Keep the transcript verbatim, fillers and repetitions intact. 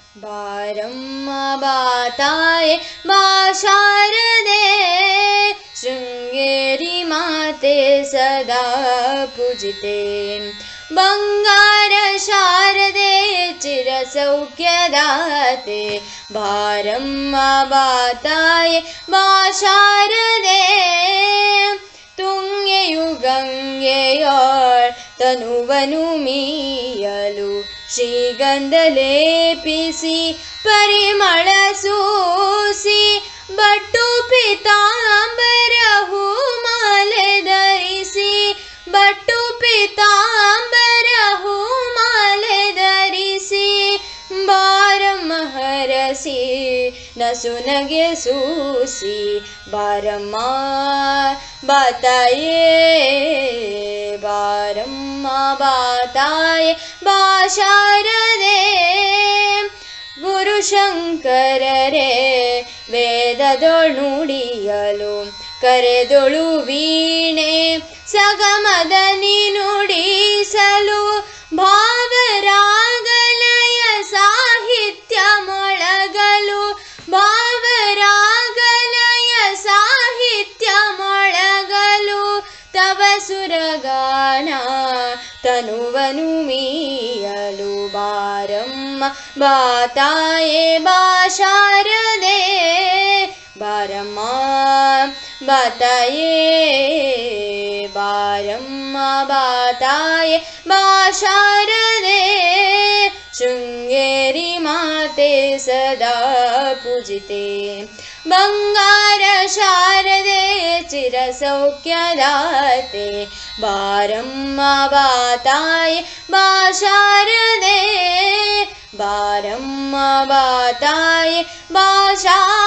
बारम्म बा ताये बा शारदे शृंगेरी माते सदा पूजिते बंगार शारदे चिरसौख्यदाते बारम्म बा ताये बा शारदे ತುಂಗೆಯು ಗಂಗೆಯೋಳ್ ತನುವನು ಮೀಯಲು ಶ್ರೀಗಂಧ ಲೇಪಿಸಿ ಪರಿಮಳ ಸೂಸಿ ಬಟ್ಟು ಪೀತಾಂಬರ ಹೂಮಾಲೆ ಧರಿಸಿ ಬಟ್ಟು ಪೀತಾಂಬರ ಹೂಮಾಲೆ ಧರಿಸಿ ಬಾರಮ್ಮ ಹರಸಿ ನಸುನಗೆ ಸೂಸಿ ಬಾರಮ್ಮ ಬಾ ತಾಯೇ ಬಾರಮ್ಮ ಬಾ ತಾಯೇ ಬಾ ಶಾರದೆ ಗುರುಶಂಕರರೇ ವೇದದೊಳ್ ನುಡಿಯಲು ಕರೆದೊಳು ವೀಣೆ ಸಗಮದನಿ ನುಡಿಸಲು ಭಾವರಾಗಲಯ ಸಾಹಿತ್ಯ ಮೊಳಗಲು ಭಾವರಾಗಲಯ ಸಾಹಿತ್ಯ ಮೊಳಗಲು ತವ ಸುರಗಾನ ತನುವನು ಮೀಯಲು ಬಾರಮ್ಮ ಬಾ ತಾಯೇ ಬಾ ಶಾರದೆ ಬಾರಮ್ಮ ಬಾ ತಾಯೇ ಬಾರಮ್ಮ ಬಾ ತಾಯೇ ಬಾ ಶಾರದೆ ಶೃಂಗೇರಿ ಮಾತೆ ಸದಾ ಪೂಜಿತೆ ಬಂಗಾರ ಶಾರದೆ ಚಿರಸೌಖ್ಯದಾತೆ ಬಾರಮ್ಮ ಬಾ ತಾಯೇ ಬಾ ಶಾರದೆ ಬಾರಮ್ಮ ಬಾ ತಾಯೇ ಬಾ ಶಾರದೆ